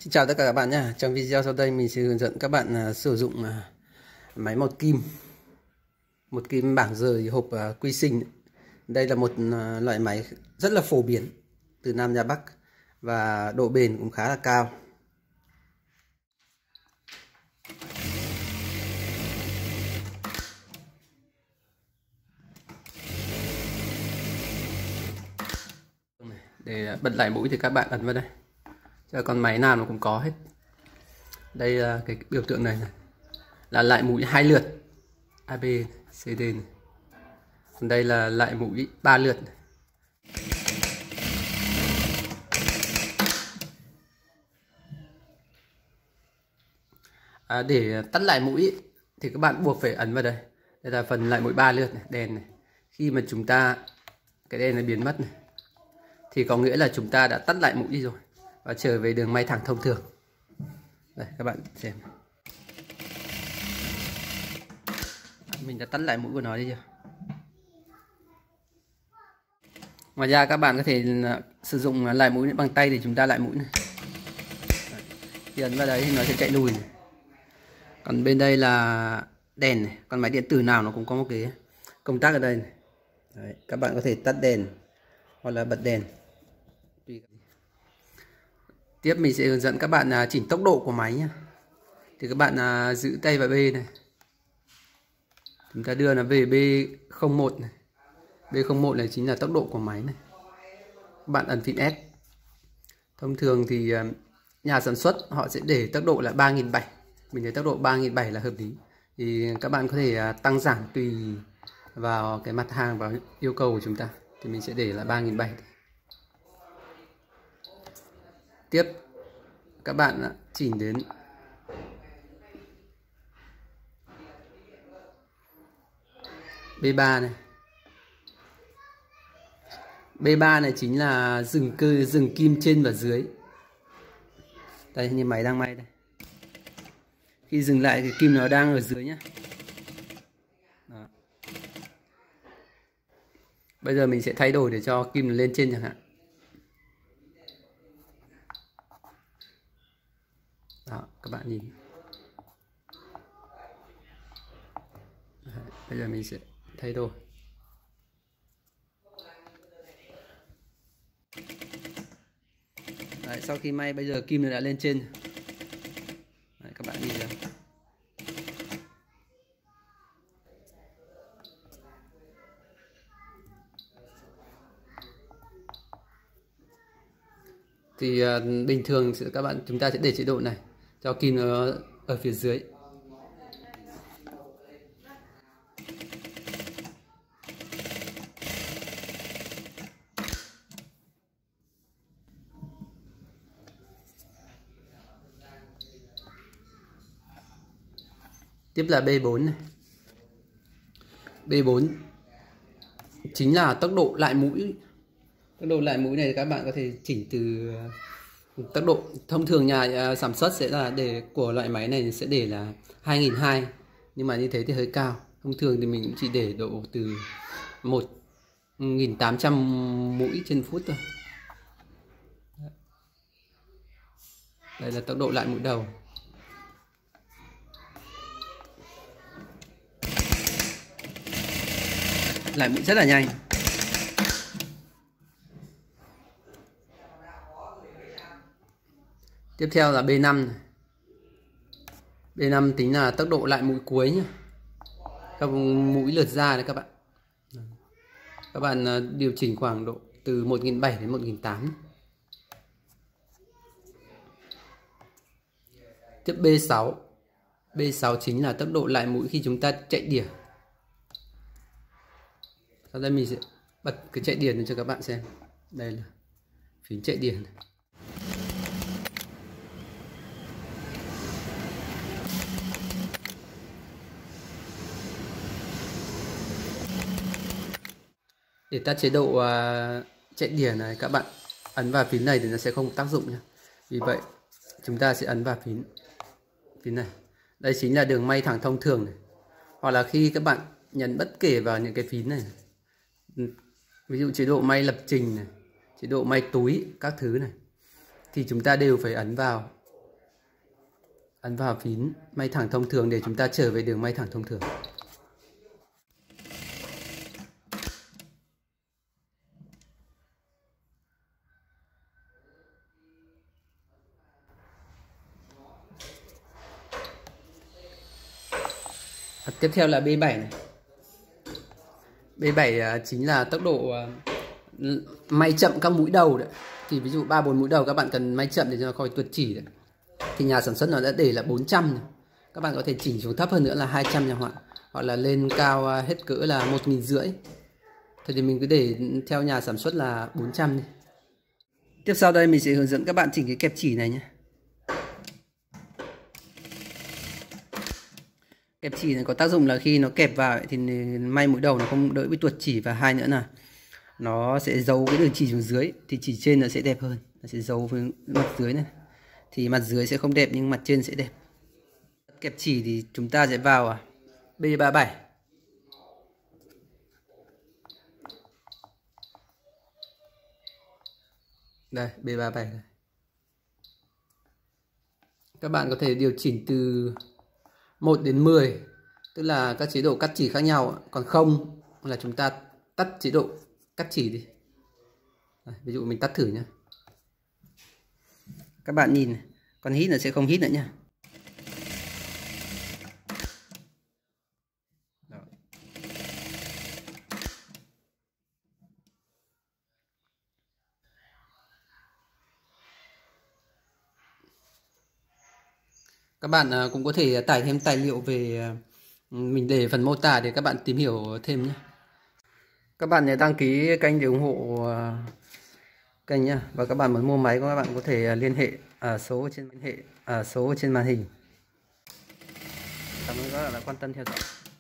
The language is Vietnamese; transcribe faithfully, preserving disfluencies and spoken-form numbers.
Xin chào tất cả các bạn nhé. Trong video sau đây mình sẽ hướng dẫn các bạn uh, sử dụng uh, máy một kim một kim bảng rời hộp uh, quy sinh. Đây là một uh, loại máy rất là phổ biến từ Nam ra Bắc và độ bền cũng khá là cao. Để bật lại mũi thì các bạn ấn vào đây. Cho con máy nào nó cũng có hết. Đây là cái biểu tượng này, này là lại mũi hai lượt a bê xê đê này. Còn đây là lại mũi ba lượt này. À, để tắt lại mũi thì các bạn buộc phải ấn vào đây. Đây là phần lại mũi ba lượt này, đèn này. Khi mà chúng ta cái đèn này biến mất này thì có nghĩa là chúng ta đã tắt lại mũi đi rồi và trở về đường may thẳng thông thường. Đây các bạn xem, mình đã tắt lại mũi của nó đi chưa. Ngoài ra các bạn có thể sử dụng lại mũi bằng tay để chúng ta lại mũi này. Khi ấn vào đấy thì nó sẽ chạy lùi này. Còn bên đây là đèn này, con máy điện tử nào nó cũng có một cái công tắc ở đây này. Đấy, các bạn có thể tắt đèn hoặc là bật đèn. Tiếp mình sẽ hướng dẫn các bạn chỉnh tốc độ của máy nhé. Thì các bạn giữ tay vào B này. Chúng ta đưa nó về B không một này. B không một này chính là tốc độ của máy này. Các bạn ấn phím S. Thông thường thì nhà sản xuất họ sẽ để tốc độ là ba nghìn bảy trăm. Mình thấy tốc độ ba nghìn bảy trăm là hợp lý. Thì các bạn có thể tăng giảm tùy vào cái mặt hàng và yêu cầu của chúng ta. Thì mình sẽ để là ba nghìn bảy trăm. Tiếp các bạn chỉnh đến B ba này. B ba này chính là dừng cơ dừng kim trên và dưới. Đây như máy đang may đây. Khi dừng lại thì kim nó đang ở dưới nhé. Đó. Bây giờ mình sẽ thay đổi để cho kim nó lên trên chẳng hạn. Đó, các bạn nhìn. Đấy, bây giờ mình sẽ thay đổi. Đấy, sau khi may bây giờ kim nó đã lên trên. Đấy, các bạn nhìn ra. Thì uh, bình thường các bạn chúng ta sẽ để chế độ này cho kim nó ở phía dưới. Tiếp là B bốn này. B bốn chính là tốc độ lại mũi. Tốc độ lại mũi này các bạn có thể chỉnh từ tốc độ. Thông thường nhà sản xuất sẽ là để của loại máy này sẽ để là hai nghìn hai trăm, nhưng mà như thế thì hơi cao. Thông thường thì mình cũng chỉ để độ từ một nghìn tám trăm mũi trên phút thôi. Đây là tốc độ lại mũi đầu. Lại mũi rất là nhanh. Tiếp theo là B năm này. B năm tính là tốc độ lại mũi cuối nhé. Các mũi lượt ra đấy các bạn. Các bạn điều chỉnh khoảng độ từ một nghìn bảy trăm đến một nghìn tám trăm. Tiếp B sáu. B sáu chính là tốc độ lại mũi khi chúng ta chạy đỉa. Sau đây mình sẽ bật cái chạy đỉa cho các bạn xem. Đây là phím chạy đỉa này. Để tắt chế độ uh, chạy đỉa này các bạn ấn vào phím này thì nó sẽ không tác dụng nhé. Vì vậy chúng ta sẽ ấn vào phím phím này. Đây chính là đường may thẳng thông thường này. Hoặc là khi các bạn nhấn bất kể vào những cái phím này, ví dụ chế độ may lập trình này, chế độ may túi các thứ này, thì chúng ta đều phải ấn vào ấn vào phím may thẳng thông thường để chúng ta trở về đường may thẳng thông thường. Tiếp theo là B bảy này. B bảy chính là tốc độ may chậm các mũi đầu đấy. Thì ví dụ ba bốn mũi đầu các bạn cần may chậm để cho nó khỏi tuột chỉ đấy. Thì nhà sản xuất nó đã để là bốn trăm này. Các bạn có thể chỉnh xuống thấp hơn nữa là hai trăm chẳng hạn, hoặc là lên cao hết cỡ là một nghìn rưỡi. Thôi thì mình cứ để theo nhà sản xuất là bốn trăm đi. Tiếp sau đây mình sẽ hướng dẫn các bạn chỉnh cái kẹp chỉ này nhé. Kẹp chỉ này có tác dụng là khi nó kẹp vào ấy, thì may mũi đầu nó không đỡ bị tuột chỉ, và hai nữa là nó sẽ giấu cái đường chỉ xuống dưới, thì chỉ trên nó sẽ đẹp hơn, nó sẽ giấu với mặt dưới này, thì mặt dưới sẽ không đẹp nhưng mặt trên sẽ đẹp. Kẹp chỉ thì chúng ta sẽ vào à B ba bảy. Đây, B ba bảy này. Các bạn có thể điều chỉnh từ một đến mười, tức là các chế độ cắt chỉ khác nhau. Còn không là chúng ta tắt chế độ cắt chỉ đi. Đây, ví dụ mình tắt thử nhé. Các bạn nhìn này, còn hít nó sẽ không hít nữa nha. Các bạn cũng có thể tải thêm tài liệu về, mình để phần mô tả để các bạn tìm hiểu thêm nhé. Các bạn nhớ đăng ký kênh để ủng hộ kênh nhé. Và các bạn muốn mua máy, các bạn có thể liên hệ ở số trên liên hệ ở số trên màn hình. Cảm ơn các bạn đã quan tâm theo dõi.